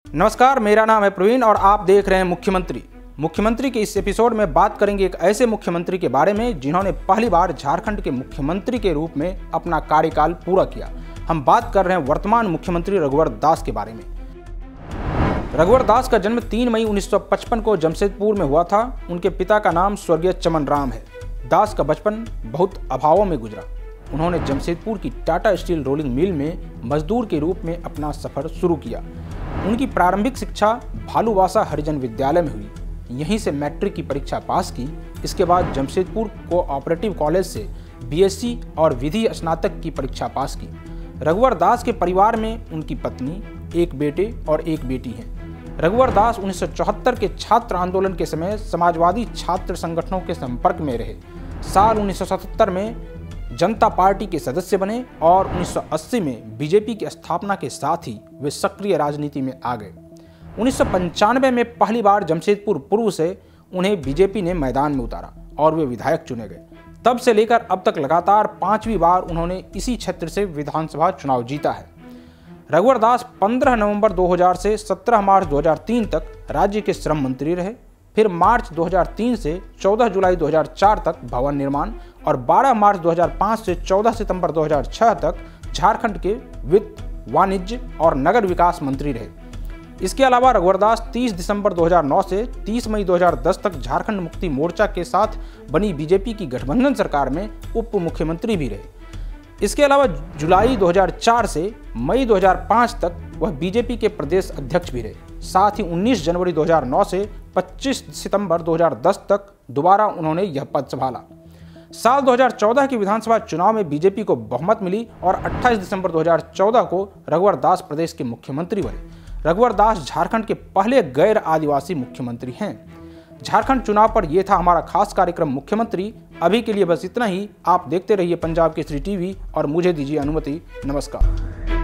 नमस्कार, मेरा नाम है प्रवीण और आप देख रहे हैं मुख्यमंत्री के इस एपिसोड में बात करेंगे एक ऐसे मुख्यमंत्री के बारे में जिन्होंने पहली बार झारखंड के मुख्यमंत्री के रूप में अपना कार्यकाल पूरा किया। हम बात कर रहे हैं वर्तमान मुख्यमंत्री रघुवर दास के बारे में। रघुवर दास का जन्म 3 मई 1955 को जमशेदपुर में हुआ था। उनके पिता का नाम स्वर्गीय चमन राम है। दास का बचपन बहुत अभावों में गुजरा। उन्होंने जमशेदपुर की टाटा स्टील रोलिंग मिल में मजदूर के रूप में अपना सफर शुरू किया। उनकी प्रारंभिक शिक्षा भालूवासा हरिजन विद्यालय में हुई। यहीं से मैट्रिक की परीक्षा पास की। इसके बाद जमशेदपुर कोऑपरेटिव कॉलेज से बीएससी और विधि स्नातक की परीक्षा पास की। रघुवर दास के परिवार में उनकी पत्नी, एक बेटे और एक बेटी है। रघुवर दास 1974 के छात्र आंदोलन के समय समाजवादी छात्र संगठनों के संपर्क में रहे। साल 1977 में जनता पार्टी के सदस्य बने और 1980 में बीजेपी की स्थापना के साथ ही वे सक्रिय राजनीति में आ गए। 1995 में पहली बार जमशेदपुर पूर्व से उन्हें बीजेपी ने मैदान में उतारा और वे विधायक चुने गए। तब से लेकर अब तक लगातार 5वीं बार उन्होंने इसी क्षेत्र से विधानसभा चुनाव जीता है। रघुवर दास 15 नवंबर 2000 से 17 मार्च 2003 तक राज्य के श्रम मंत्री रहे। फिर मार्च 2003 से 14 जुलाई 2004 तक भवन निर्माण और 12 मार्च 2005 से 14 सितंबर 2006 तक झारखंड के वित्त, वाणिज्य और नगर विकास मंत्री रहे। इसके अलावा रघुवर दास 30 दिसंबर 2009 से 30 मई 2010 तक झारखंड मुक्ति मोर्चा के साथ बनी बीजेपी की गठबंधन सरकार में उप मुख्यमंत्री भी रहे। इसके अलावा जुलाई 2004 से मई 2005 तक वह बीजेपी के प्रदेश अध्यक्ष भी रहे। साथ ही 19 जनवरी 2009 से 25 सितंबर 2010 तक दोबारा उन्होंने यह पद संभाला। साल 2014 के विधानसभा चुनाव में बीजेपी को बहुमत मिली और 28 दिसंबर 2014 को रघुवर दास प्रदेश के मुख्यमंत्री बने। रघुवर दास झारखंड के पहले गैर आदिवासी मुख्यमंत्री हैं। झारखंड चुनाव पर यह था हमारा खास कार्यक्रम मुख्यमंत्री। अभी के लिए बस इतना ही। आप देखते रहिए पंजाब केसरी टीवी और मुझे दीजिए अनुमति। नमस्कार।